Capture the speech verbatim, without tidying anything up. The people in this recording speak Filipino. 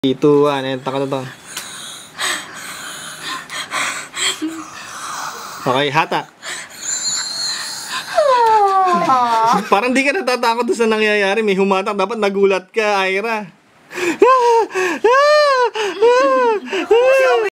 Itu, one, and taka na to. Okay, hata. Parang di ka natatakot sa nangyayari. May humatak. Dapat nagulat ka, Ira.